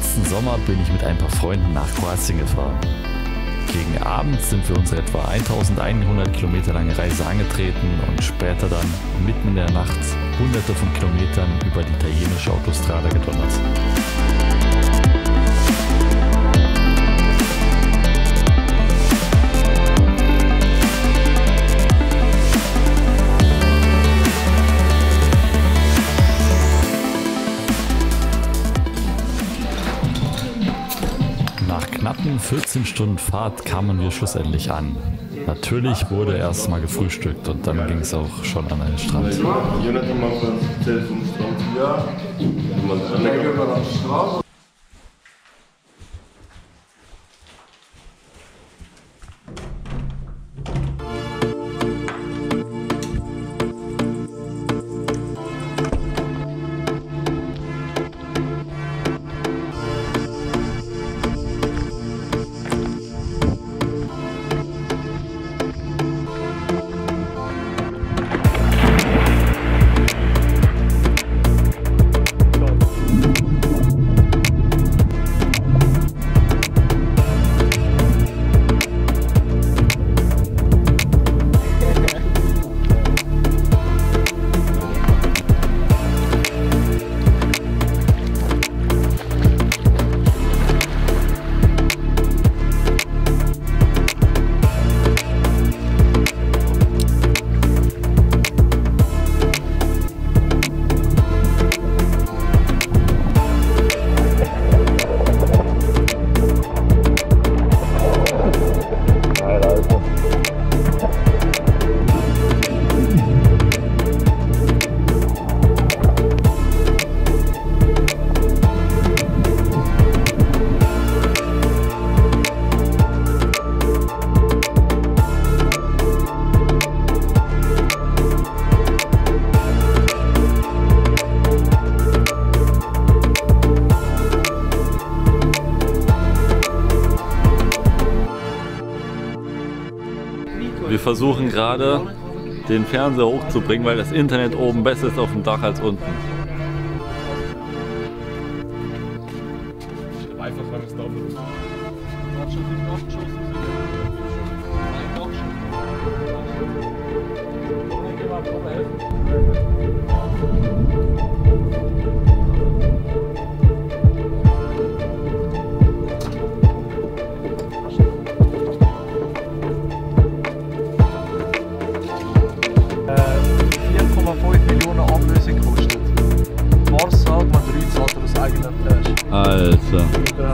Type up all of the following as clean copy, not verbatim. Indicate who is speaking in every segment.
Speaker 1: Letzten Sommer bin ich mit ein paar Freunden nach Kroatien gefahren. Gegen Abend sind wir unsere etwa 1100 Kilometer lange Reise angetreten und später dann mitten in der Nacht hunderte von Kilometern über die italienische Autostrada gedonnert. Nach knappen 14 Stunden Fahrt kamen wir schlussendlich an. Natürlich wurde erst mal gefrühstückt und dann ging es auch schon an den Strand.
Speaker 2: Wir versuchen gerade, den Fernseher hochzubringen, weil das Internet oben besser ist auf dem Dach als unten.
Speaker 1: Alter.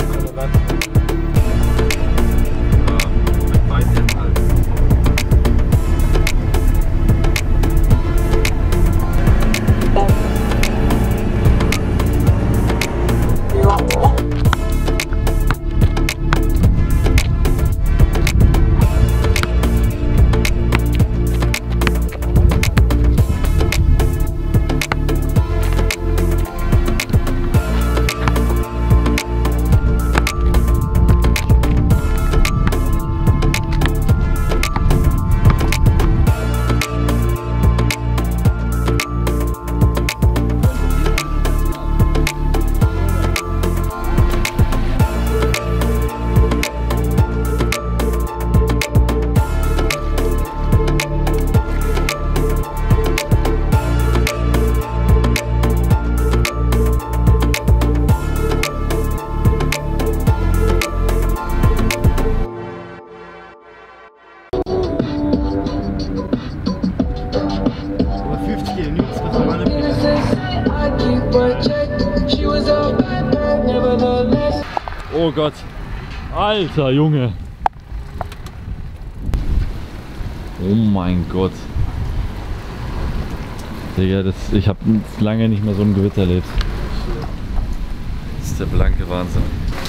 Speaker 1: Oh Gott, alter Junge. Oh mein Gott. Digga, ich habe lange nicht mehr so ein Gewitter erlebt. Das ist der blanke Wahnsinn.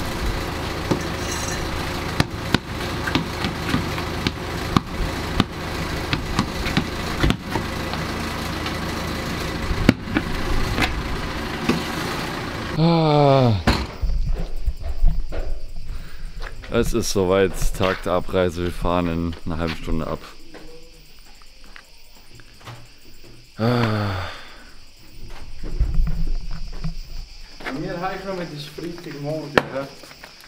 Speaker 1: Es ist soweit, Tag der Abreise, wir fahren in einer halben Stunde ab.
Speaker 3: Mir heißt Freitagmorgen.